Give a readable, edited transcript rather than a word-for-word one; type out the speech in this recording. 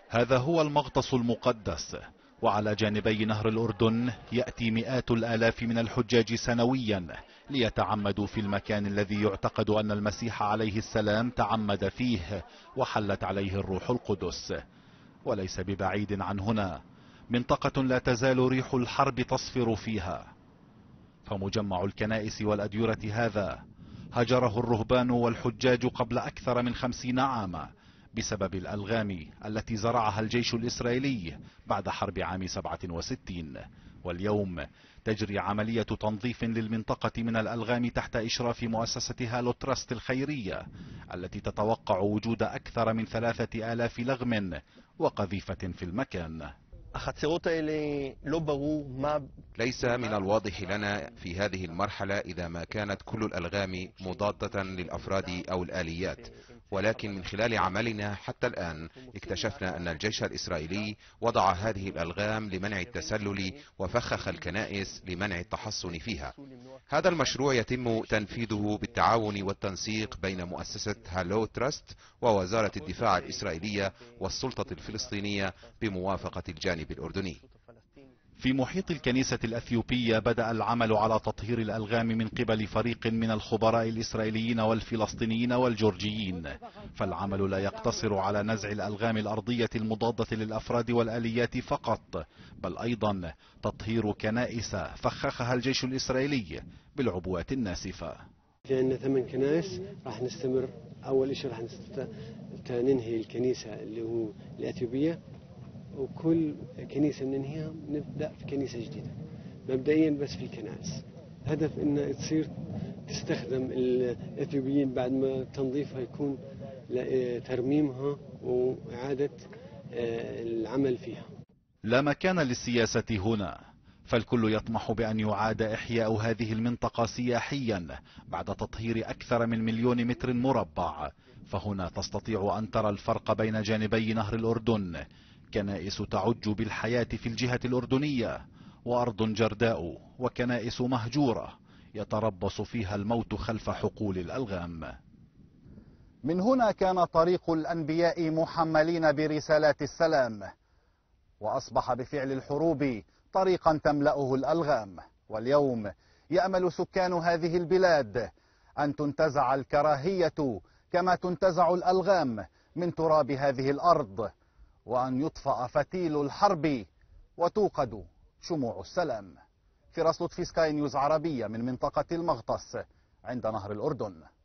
هذا هو المغطس المقدس، وعلى جانبي نهر الأردن يأتي مئات الآلاف من الحجاج سنويا ليتعمدوا في المكان الذي يعتقد أن المسيح عليه السلام تعمد فيه وحلت عليه الروح القدس. وليس ببعيد عن هنا منطقة لا تزال ريح الحرب تصفر فيها، فمجمع الكنائس والأديرة هذا هجره الرهبان والحجاج قبل أكثر من 50 عاما بسبب الألغام التي زرعها الجيش الإسرائيلي بعد حرب عام 67. واليوم تجري عملية تنظيف للمنطقة من الألغام تحت إشراف مؤسسة هالو تراست الخيرية، التي تتوقع وجود أكثر من 3000 لغم وقذيفة في المكان. ليس من الواضح لنا في هذه المرحلة إذا ما كانت كل الألغام مضادة للأفراد أو الآليات، ولكن من خلال عملنا حتى الآن اكتشفنا أن الجيش الإسرائيلي وضع هذه الألغام لمنع التسلل وفخخ الكنائس لمنع التحصن فيها. هذا المشروع يتم تنفيذه بالتعاون والتنسيق بين مؤسسة هالو تراست ووزارة الدفاع الإسرائيلية والسلطة الفلسطينية بموافقة الجانب الأردني. في محيط الكنيسة الأثيوبية بدأ العمل على تطهير الألغام من قبل فريق من الخبراء الإسرائيليين والفلسطينيين والجورجيين، فالعمل لا يقتصر على نزع الألغام الأرضية المضادة للأفراد والآليات فقط، بل أيضا تطهير كنائس فخخها الجيش الإسرائيلي بالعبوات الناسفة. في عندنا 8 كنائس راح نستمر. أول شيء راح ننهي الكنيسة اللي هو الأثيوبية، وكل كنيسة ننهيها نبدأ في كنيسة جديدة مبدئيا بس في الكنائس. هدف إنها تصير تستخدم الأثيوبيين بعد ما تنظيفها يكون ترميمها وإعادة العمل فيها. لا مكان للسياسة هنا، فالكل يطمح بأن يعاد إحياء هذه المنطقة سياحيا بعد تطهير أكثر من 1,000,000 متر مربع. فهنا تستطيع أن ترى الفرق بين جانبي نهر الأردن، كنائس تعج بالحياة في الجهة الأردنية، وأرض جرداء وكنائس مهجورة يتربص فيها الموت خلف حقول الألغام. من هنا كان طريق الأنبياء محملين برسالات السلام، وأصبح بفعل الحروب طريقا تملأه الألغام. واليوم يأمل سكان هذه البلاد أن تنتزع الكراهية كما تنتزع الألغام من تراب هذه الأرض، وأن يطفأ فتيل الحرب وتوقد شموع السلام. فراس لطفي، سكاي نيوز عربية من منطقة المغطس عند نهر الأردن.